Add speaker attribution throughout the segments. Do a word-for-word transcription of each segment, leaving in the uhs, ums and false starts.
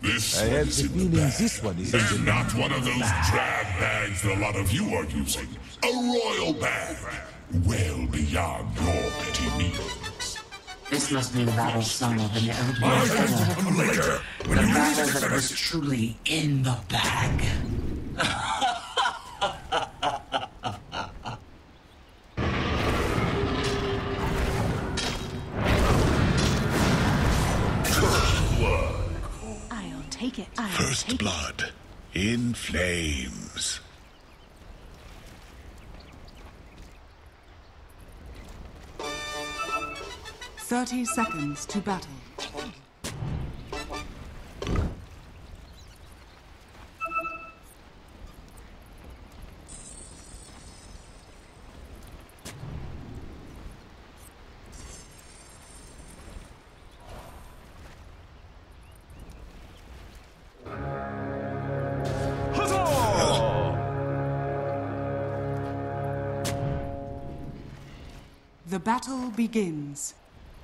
Speaker 1: This
Speaker 2: I
Speaker 1: one
Speaker 2: have
Speaker 1: is
Speaker 2: the
Speaker 1: in the
Speaker 2: feeling
Speaker 1: bag.
Speaker 2: this one is in
Speaker 1: And
Speaker 2: the
Speaker 1: not one of those drab bags that a lot of you are using. A royal bag. Well beyond your petty needs.
Speaker 3: This must be the battle song of an old
Speaker 1: My
Speaker 3: war.
Speaker 1: friends will come later.
Speaker 3: The
Speaker 1: When you
Speaker 3: battle
Speaker 1: need
Speaker 3: that was
Speaker 1: to
Speaker 3: truly in the bag.
Speaker 4: I'll take it. I'll
Speaker 5: First
Speaker 4: take
Speaker 5: blood in flames.
Speaker 6: Thirty seconds to battle. The battle begins.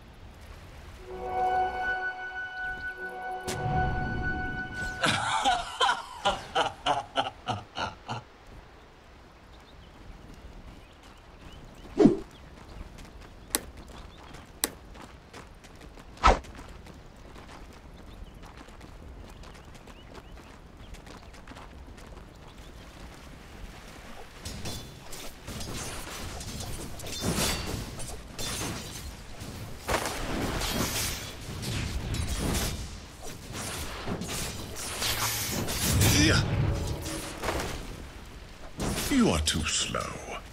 Speaker 5: You are too slow.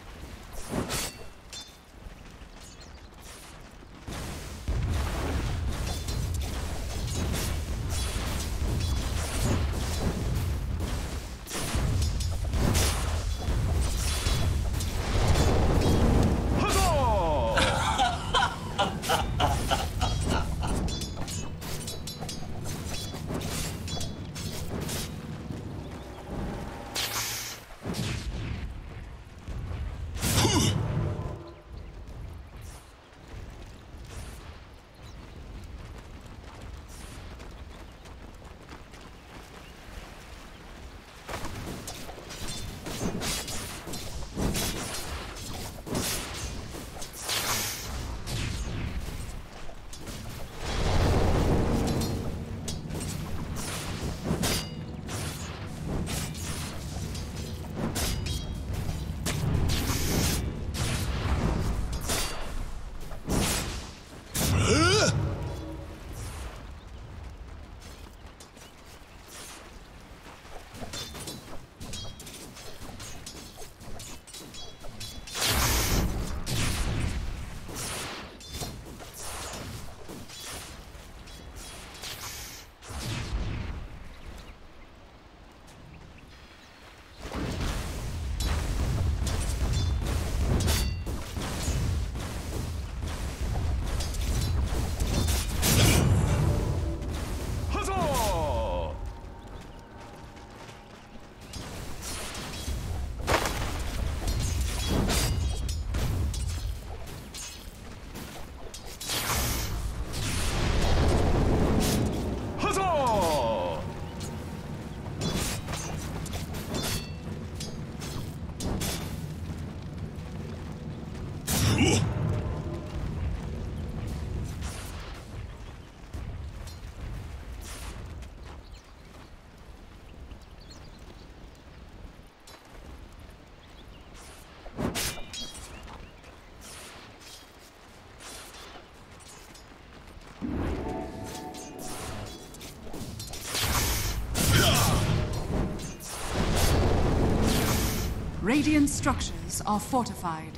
Speaker 6: Radiant structures are fortified.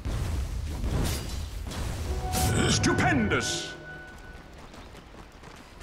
Speaker 7: Stupendous!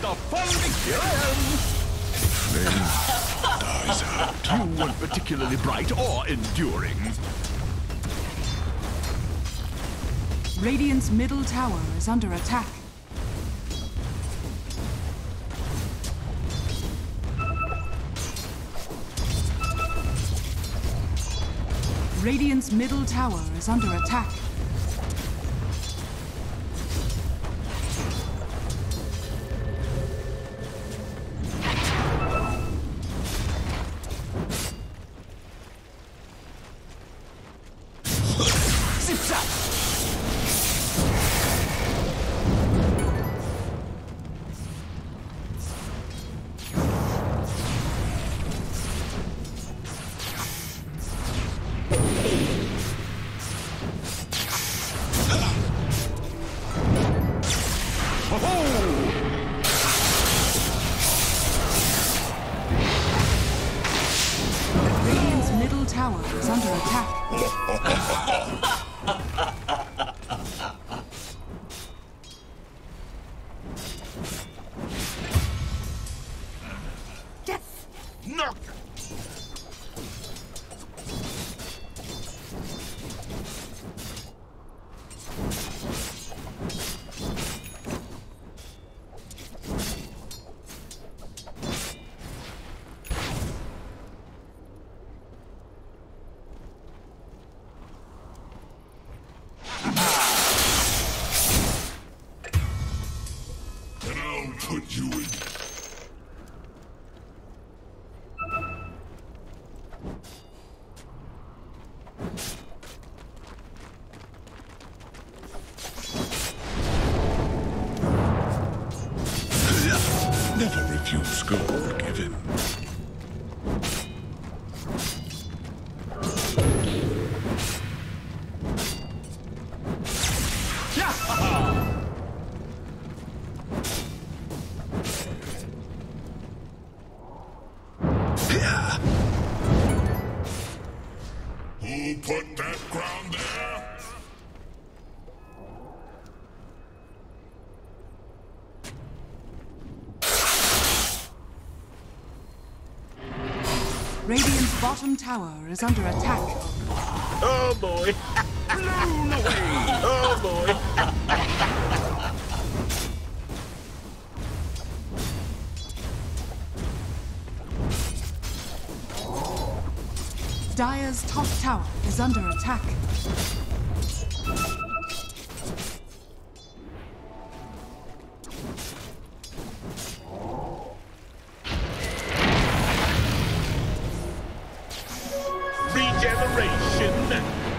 Speaker 2: the fun begins!
Speaker 5: Flame dies out.
Speaker 2: You weren't particularly bright or enduring.
Speaker 6: Radiant's middle tower is under attack. Radiant's middle tower is under attack. Radiant's middle tower is under attack.
Speaker 2: Knock!
Speaker 1: And I'll put you in.
Speaker 5: Never refuse gold given.
Speaker 1: Who put that crown there?
Speaker 6: Radiant's bottom tower is under attack.
Speaker 2: Oh boy! Blown away! Oh boy!
Speaker 6: Dire's top tower is under attack.
Speaker 2: Regeneration!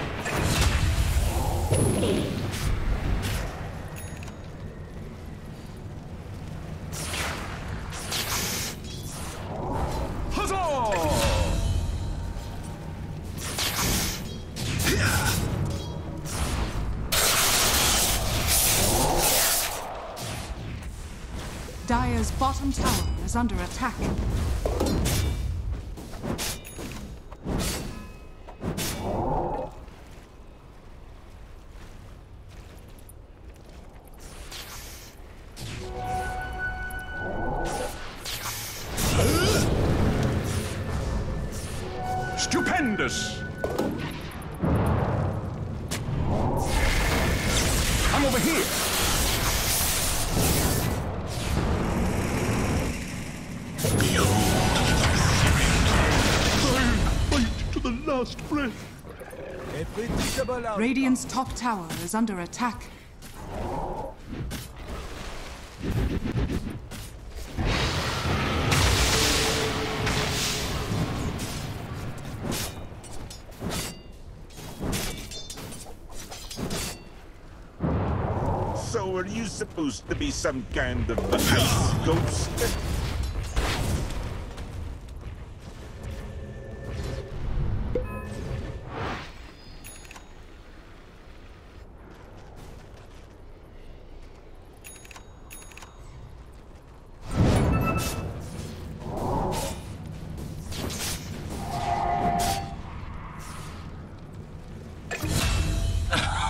Speaker 6: Dire's bottom tower is under attack.
Speaker 2: Stupendous! I'm over here! Fight to the last breath!
Speaker 6: Radiant's top tower is under attack.
Speaker 2: So are you supposed to be some kind of ice ghost?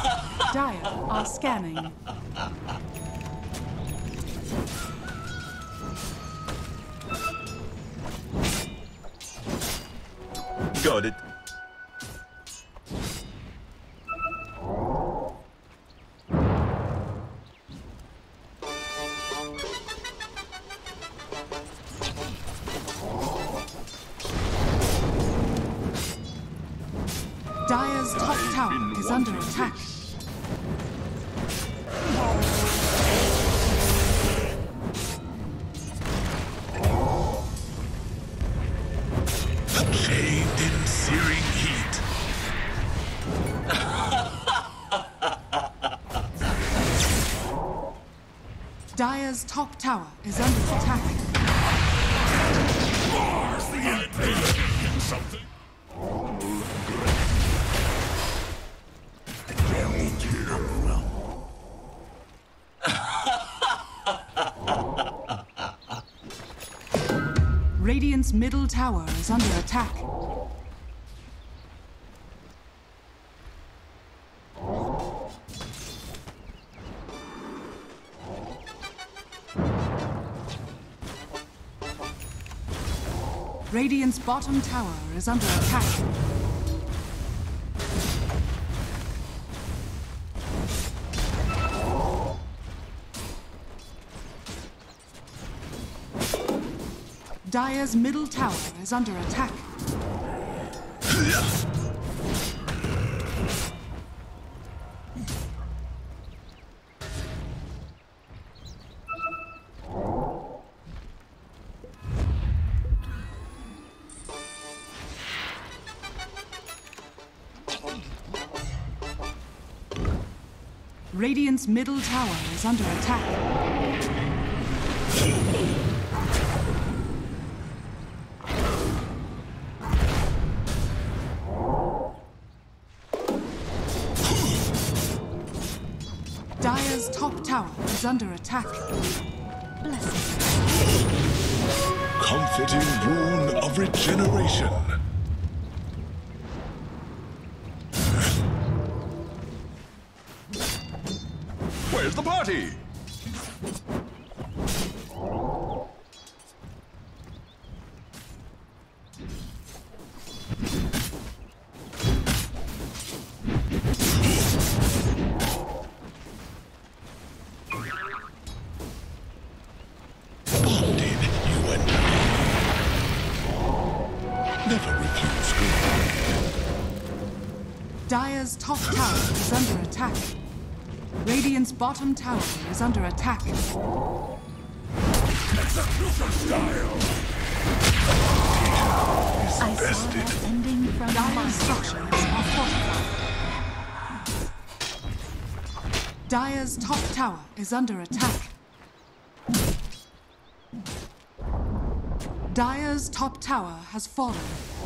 Speaker 6: Dire are scanning.
Speaker 2: Got it.
Speaker 6: Dire's top tower is under attack.
Speaker 5: Chained in searing heat.
Speaker 6: Dire's top tower is under attack.
Speaker 1: Something.
Speaker 6: Radiant's middle tower is under attack. Radiant's bottom tower is under attack. Dire's middle tower is under attack. Radiant's middle tower is under attack. Dire's top tower is under attack. Blessing.
Speaker 5: Comforting rune of regeneration.
Speaker 2: Where's the party?
Speaker 5: Bonded, you and I. Never refuse good.
Speaker 6: Dire's top tower is under attack. Radiant's bottom tower is under attack.
Speaker 1: Execution style.
Speaker 4: I saw that ending from
Speaker 6: Dire's structures are fortified. Dire's top tower is under attack. Dire's top tower has fallen.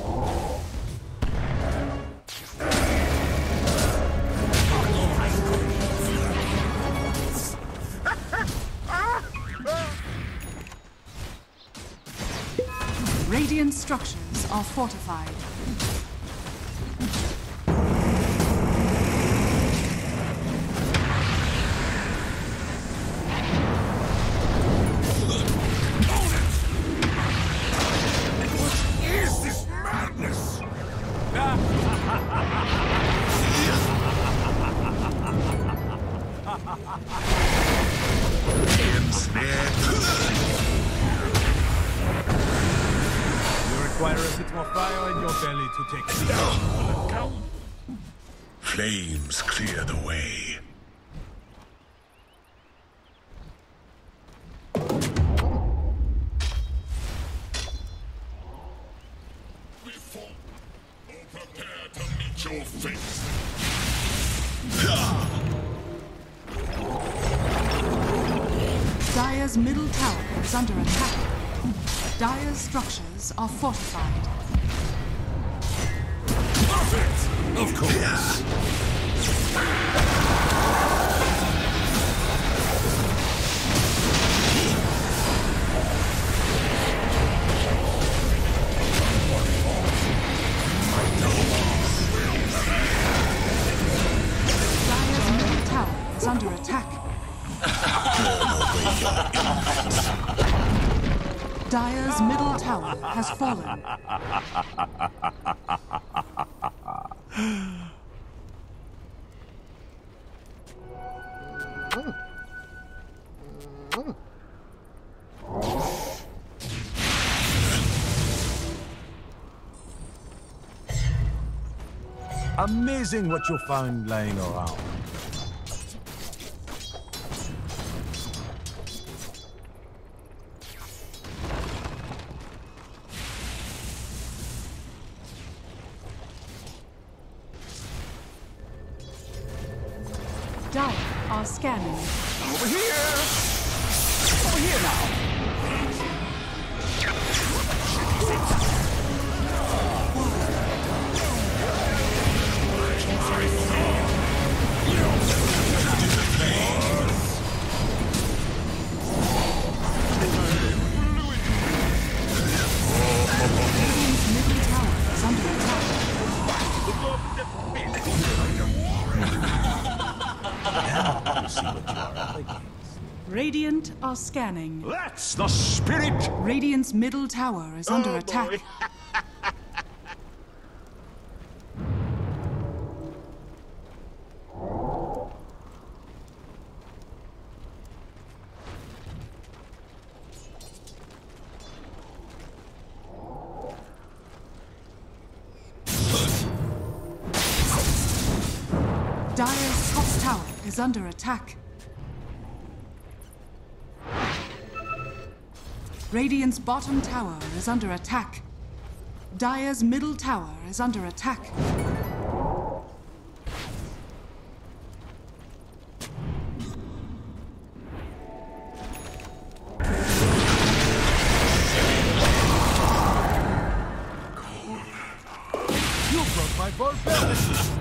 Speaker 6: Radiant structures are fortified.
Speaker 1: What is this madness?
Speaker 7: Require a bit more fire in your belly to take the full account.
Speaker 5: Flames clear the way.
Speaker 1: We fall or prepare to meet your fate.
Speaker 6: Dire's middle tower is under attack. Dire's structures are fortified.
Speaker 1: Perfect! Of course.
Speaker 6: Dire's middle tower is under attack. Dire's middle tower has fallen.
Speaker 7: Amazing what you'll find laying around.
Speaker 6: Dire are scanning.
Speaker 2: Over here! Over here now!
Speaker 6: Radiant are scanning.
Speaker 2: That's the spirit!
Speaker 6: Radiant's middle tower is under attack.
Speaker 2: Boy.
Speaker 6: Dire's top tower is under attack. Radiant's bottom tower is under attack. Dire's middle tower is under attack.
Speaker 7: You broke my barbell!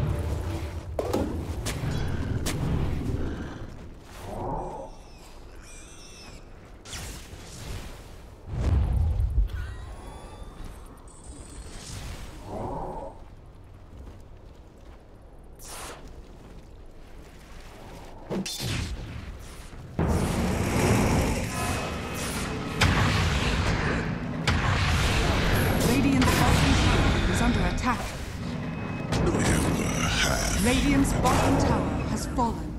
Speaker 6: Radiant's bottom tower is under attack. Radiant's bottom tower has fallen.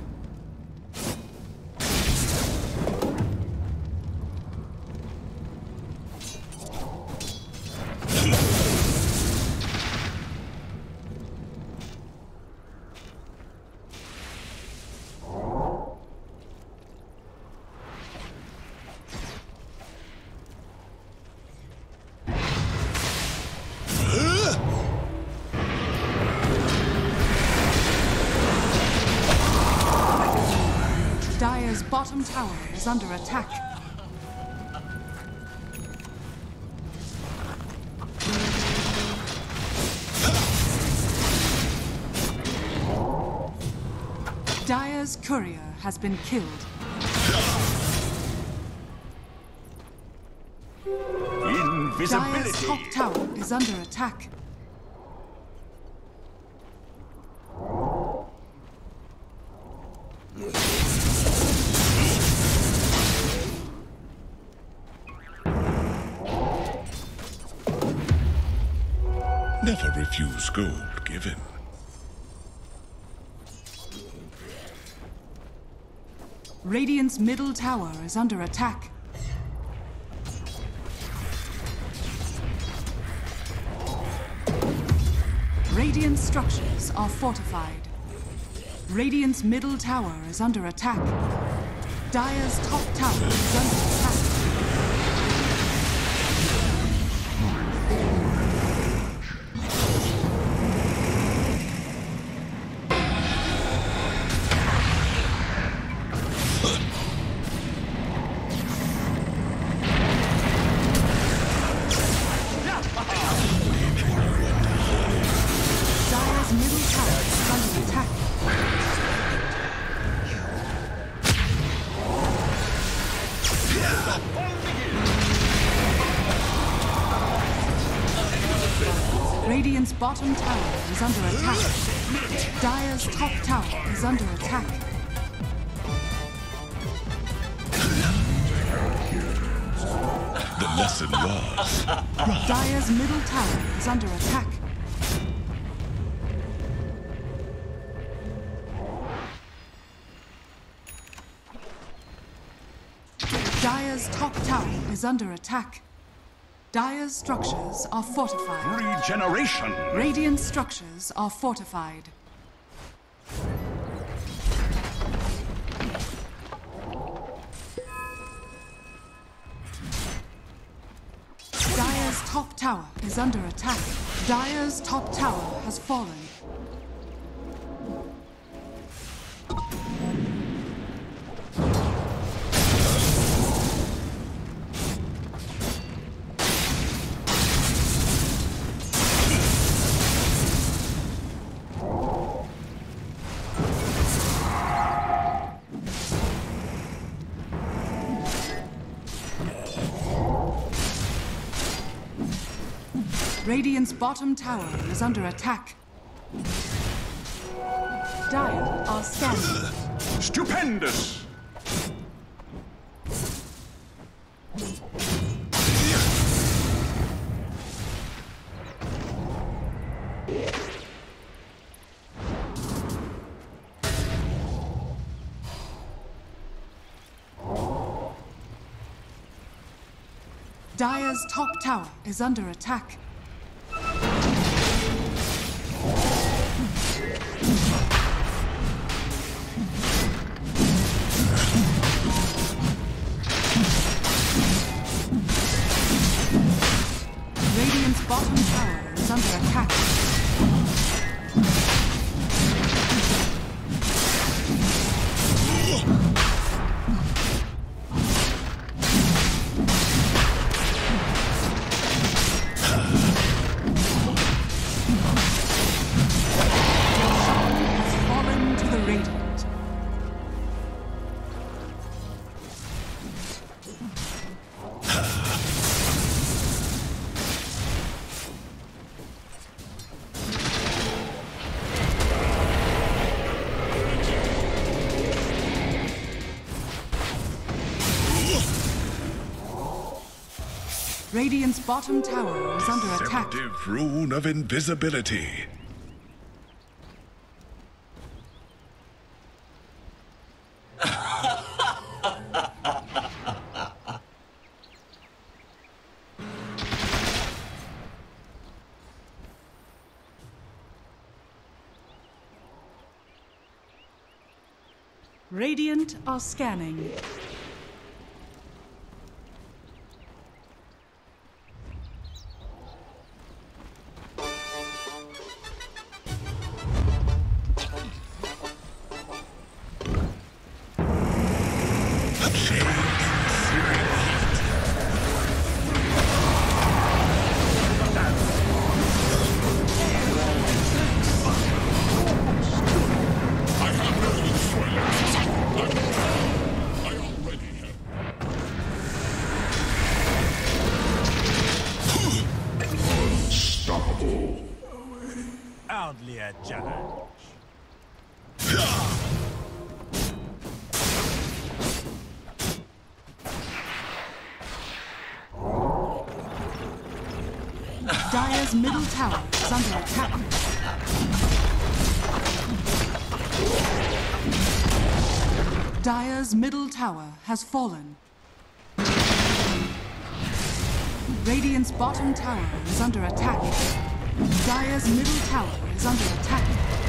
Speaker 6: Dire's bottom tower is under attack. Dire's courier has been killed. Dire's
Speaker 2: Invisibility!
Speaker 6: top tower is under attack.
Speaker 5: Never refuse gold given.
Speaker 6: Radiant's middle tower is under attack. Radiant structures are fortified. Radiant's middle tower is under attack. Dire's top tower is under attack. Dire's middle tower is under attack. Radiant's bottom tower is under attack. Dire's top tower is under attack.
Speaker 5: The lesson was,
Speaker 6: Dire's middle tower is under attack. Dire's top tower is under attack. Dire's structures are fortified.
Speaker 2: Regeneration!
Speaker 6: Radiant structures are fortified. Dire's top tower is under attack. Dire's top tower has fallen. Radiant's bottom tower is under attack. Dire are scanning.
Speaker 2: Stupendous!
Speaker 6: Dire's top tower is under attack. Radiant's bottom tower is under attack. Fallen to the Radiant. Radiant's bottom tower is under attack.
Speaker 5: Deceptive rune of invisibility.
Speaker 6: Radiant are scanning.
Speaker 7: Hardly a challenge.
Speaker 6: Dire's middle tower is under attack. Dire's middle tower has fallen. Radiant's bottom tower is under attack. Dire's middle tower is under attack.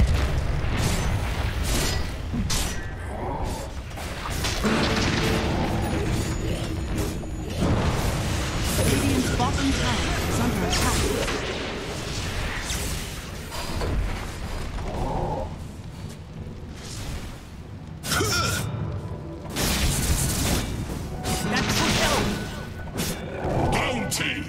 Speaker 6: Radiant's bottom tower is under attack.
Speaker 1: Bounty!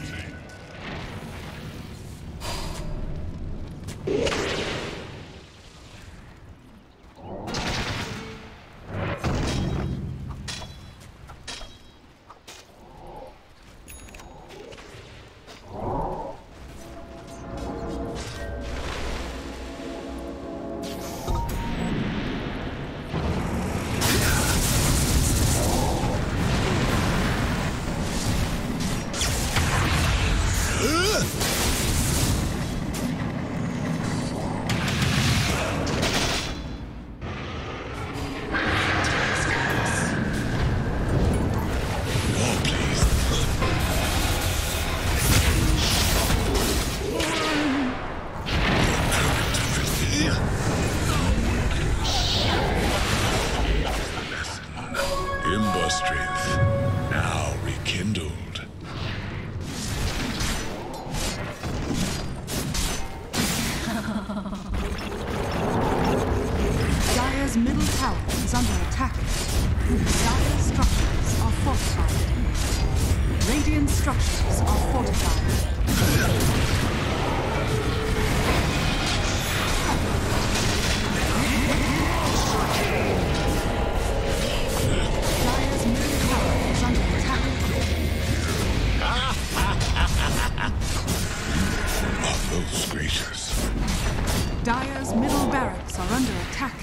Speaker 6: Radiant structures are fortified. Dire's middle tower is under attack.
Speaker 5: Are those gracious?
Speaker 6: Dire's middle barracks are under attack.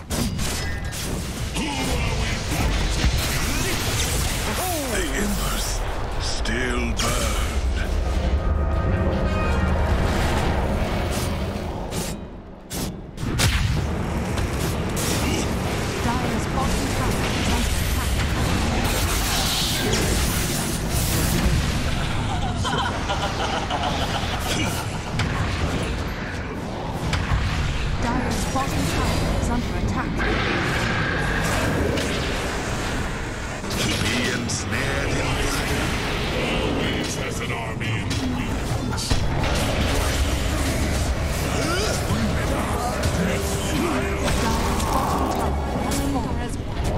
Speaker 5: The embers still burn.
Speaker 6: Dire's bottom tower is under attack. Dire's bottom tower is under attack.
Speaker 5: Be ensnared in fire.
Speaker 1: Always has an army in weakness.
Speaker 6: Dire's bottom tower has fallen.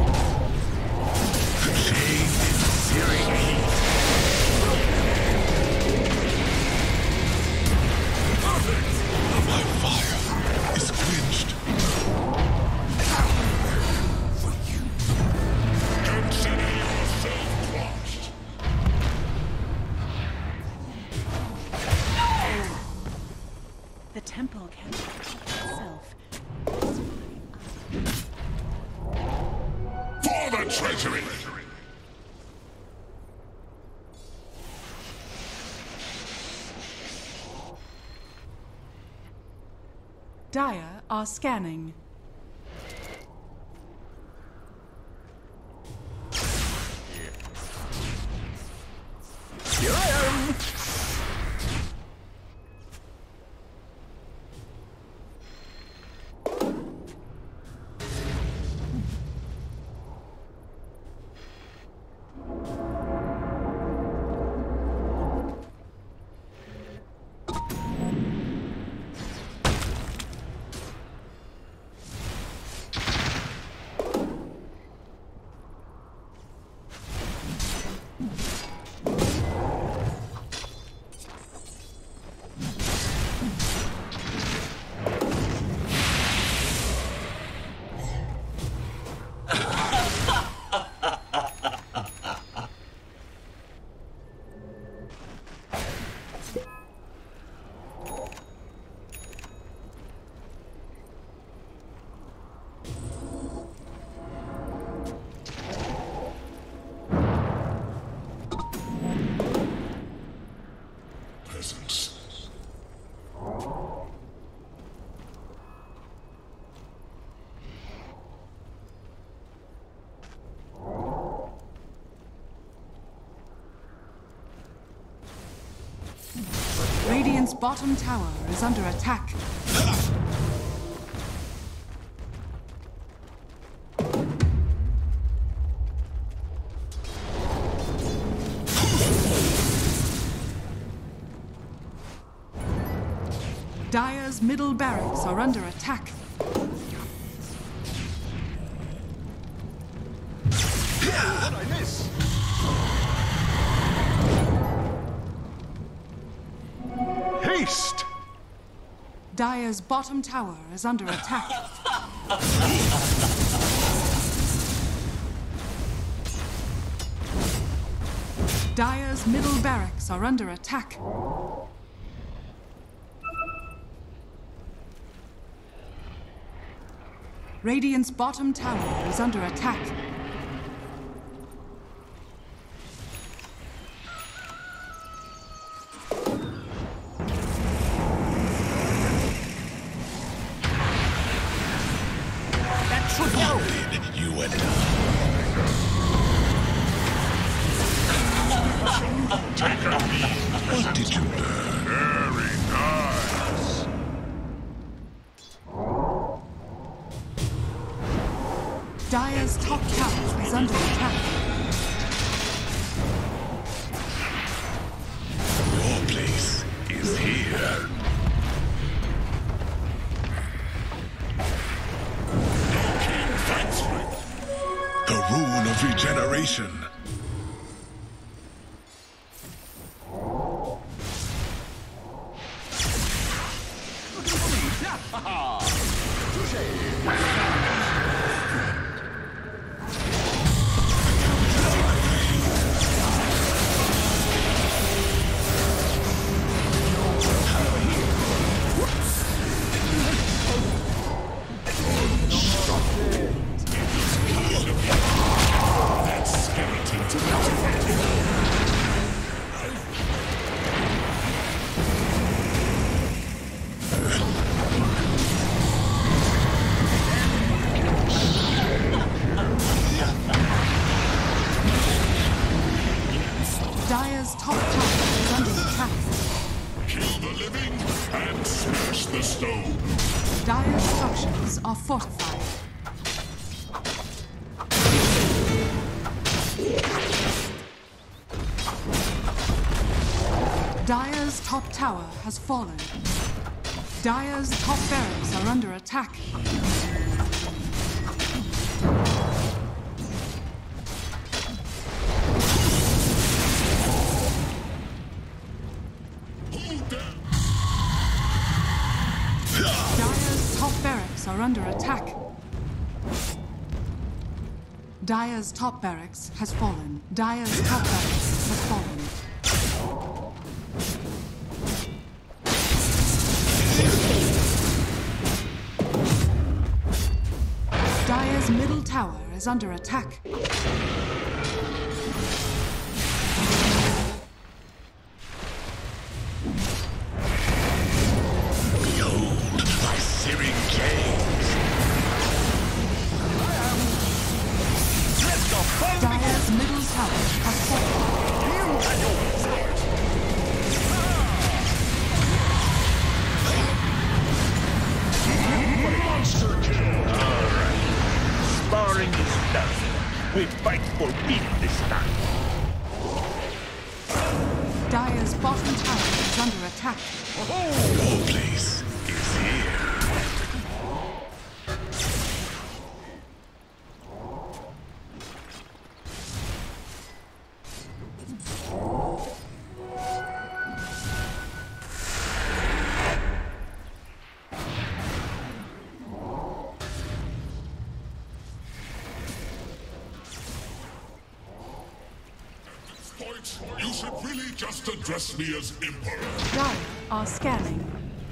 Speaker 5: Chained in searing heat. My fire is quenched.
Speaker 1: Consider yourself crushed.
Speaker 4: The temple can protect itself.
Speaker 1: For the treasury!
Speaker 6: Dire are scanning.
Speaker 7: Here I am!
Speaker 1: Peasants.
Speaker 6: Radiant's bottom tower is under attack. Dire's middle barracks are under attack.
Speaker 7: What I miss?
Speaker 5: Haste!
Speaker 6: Dire's bottom tower is under attack. Dire's middle barracks are under attack. Radiant's bottom tower is under attack.
Speaker 5: Bonded, you and I. What did you learn?
Speaker 1: Very nice.
Speaker 6: Dire's top tower is under attack.
Speaker 5: Your place is here. The rune of regeneration.
Speaker 6: Dire's top tower is under attack.
Speaker 1: Kill the living and smash the stone.
Speaker 6: Dire's structures are fortified. Dire's top tower has fallen. Dire's top barracks are under attack. Dire's top barracks are under attack. Dire's top barracks has fallen. Dire's top barracks has fallen. Dire's middle tower is under attack.
Speaker 5: Behold my searing gaze.
Speaker 6: Dire's middle tower has fallen.
Speaker 2: Sparring is done. We fight for peace this time.
Speaker 6: Dire's bottom tower is under attack.
Speaker 5: Your place is here.
Speaker 1: You should really just address me as Emperor.
Speaker 4: Dire are scanning.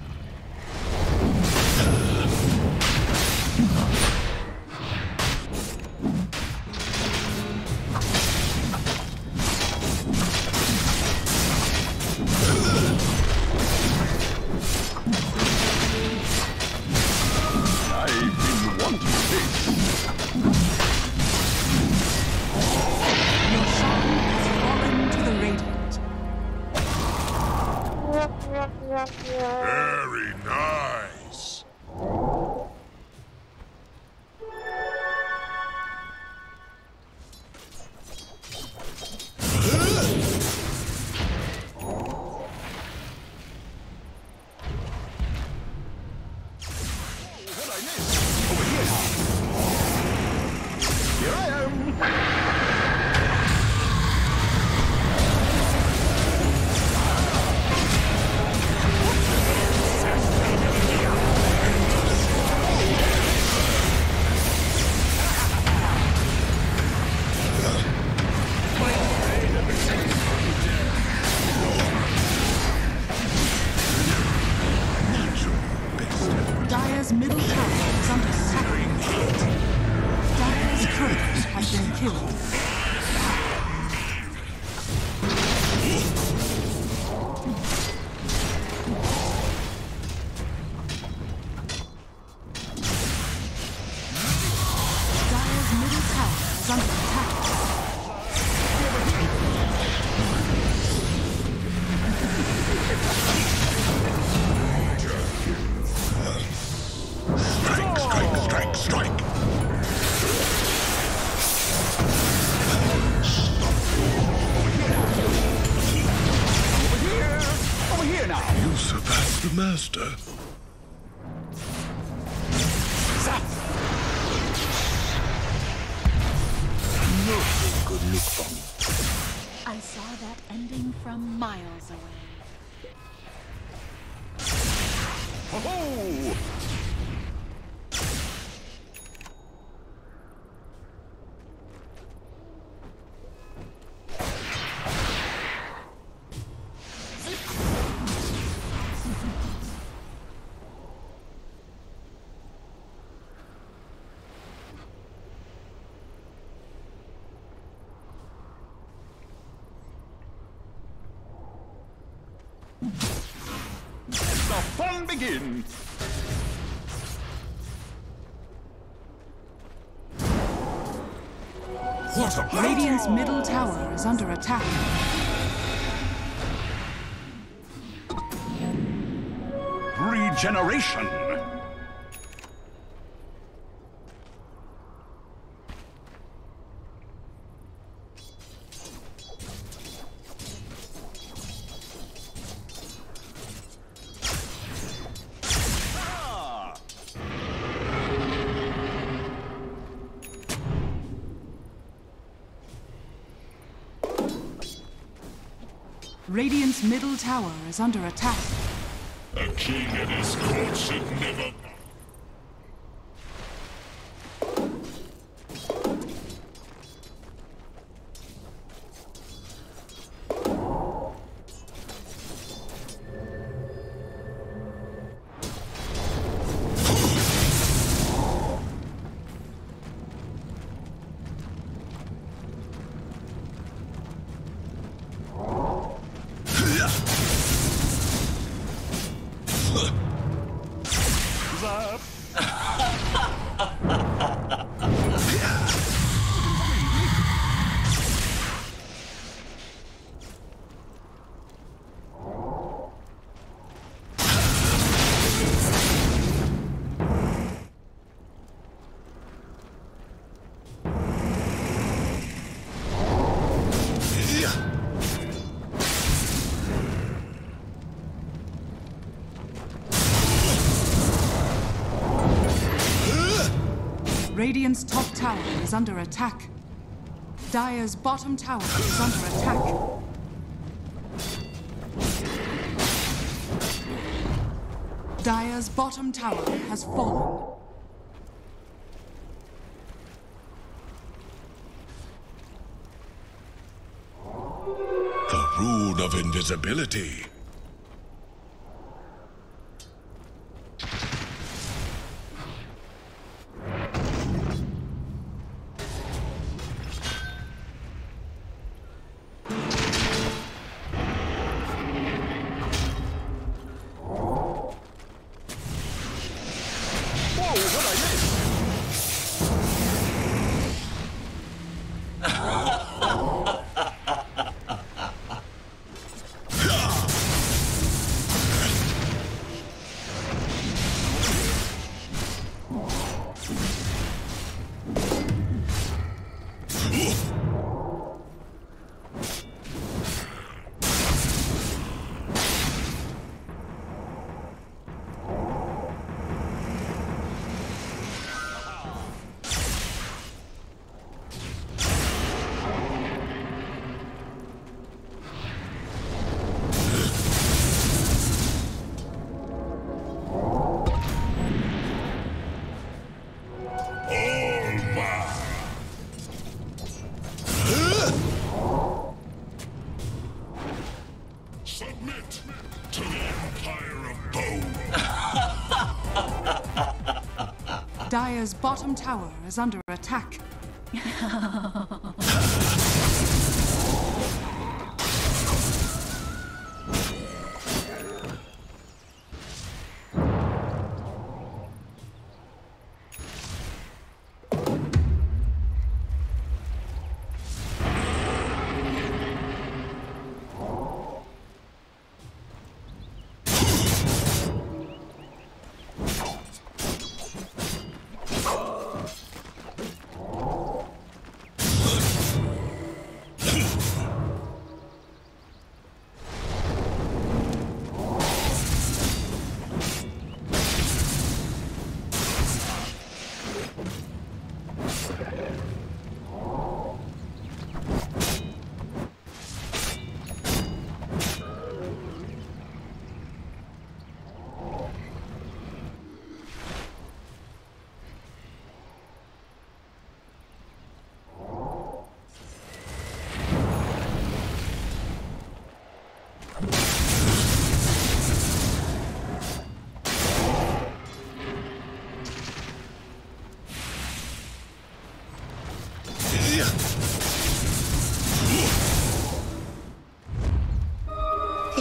Speaker 6: Your shrine has fallen to the Radiant.
Speaker 1: Very nice.
Speaker 6: Dire's middle tower is under attack. Dire's couriers have been killed. Dire's middle tower is under attack.
Speaker 5: Strike, strike, strike, strike. You surpassed the master.
Speaker 4: I saw that ending from miles away.
Speaker 2: Ho ho!
Speaker 8: The fun begins!
Speaker 1: What a
Speaker 6: Radiant's middle tower is under attack.
Speaker 8: Regeneration!
Speaker 6: Radiant's middle tower is under attack.
Speaker 1: A king and his court should never...
Speaker 6: Radiant's top tower is under attack. Dire's bottom tower is under attack. Dire's bottom tower has fallen.
Speaker 5: The rune of invisibility. Submit to the Empire of Bone.
Speaker 6: Dire's bottom tower is under attack.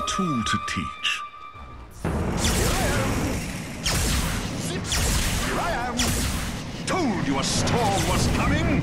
Speaker 5: tool to teach.
Speaker 8: Here I am! Told you a storm was coming!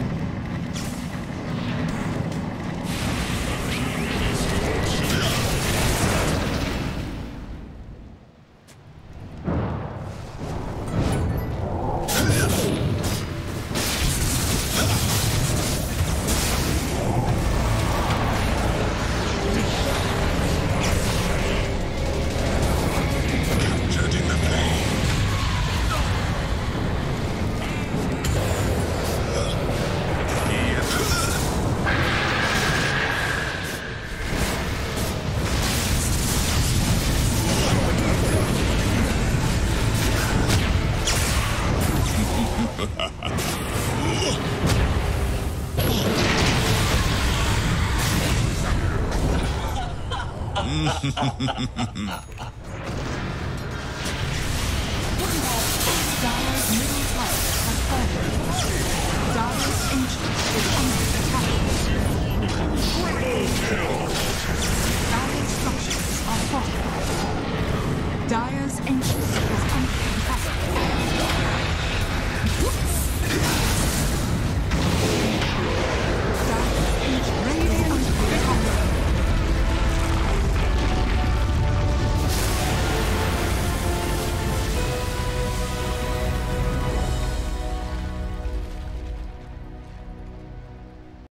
Speaker 6: Dire's middle tower has fallen. Dire's ancient is under attack. Dire's structures are fortified. Dire's ancient